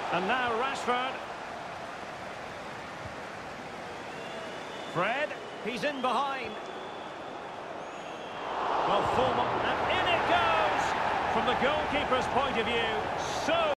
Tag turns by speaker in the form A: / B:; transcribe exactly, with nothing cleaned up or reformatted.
A: And now Rashford. Fred, he's in behind. Well, full, and in it goes! From the goalkeeper's point of view, so...